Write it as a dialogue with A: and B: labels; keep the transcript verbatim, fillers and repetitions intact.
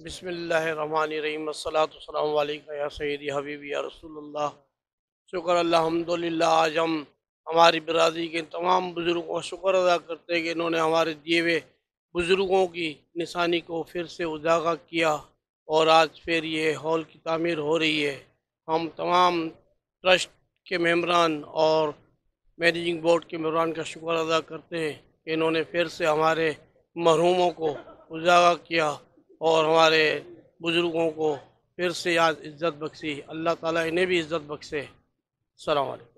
A: बिस्मिल्लाहिर्रहमानिर्रहीम अस्सलातु वस्सलामु अलैका या सय्यदी हबीबी या रसूलुल्लाह। शुक्र अल्लाह हम्दुलिल्लाह। आज हम हमारी बिरादरी के तमाम बुज़ुर्गों का शुक्र अदा करते हैं कि इन्होंने हमारे दिए हुए बुज़ुर्गों की निशानी को फिर से उजागर किया और आज फिर ये हॉल की तामीर हो रही है। हम तमाम ट्रस्ट के मेंबरान और मैनेजिंग बोर्ड के मेंबरान का शुक्र अदा करते हैं कि इन्होंने फिर से हमारे मरहूमों को उजागर किया और हमारे बुज़ुर्गों को फिर से आज इज़्ज़त बख्शी। अल्लाह ताला इन्हें भी इज़्ज़त बख्शे। अस्सलाम वालेकुम।